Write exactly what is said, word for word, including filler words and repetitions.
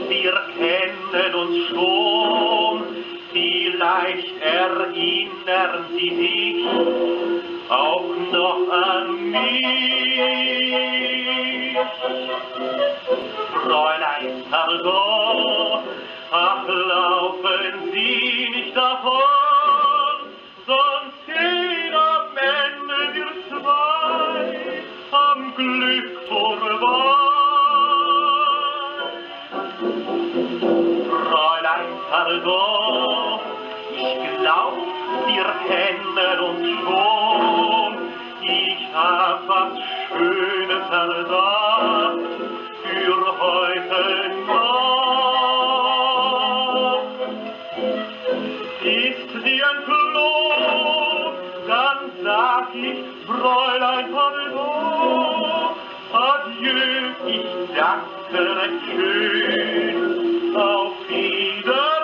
wir kennen uns schon, vielleicht erinnern Sie sich auch noch an mich. Fräulein, pardon, ach, laufen Sie nicht davon, sonst gehen am Ende wir zwei am Glück vorbei. Fräulein, pardon, ich glaub, wir kennen uns schon. Ich hab was Schönes erdacht für heute Nacht. Ist sie ein Floh, dann sag ich, Fräulein, pardon, adieu, ich danke recht schön, auf Wiedersehen.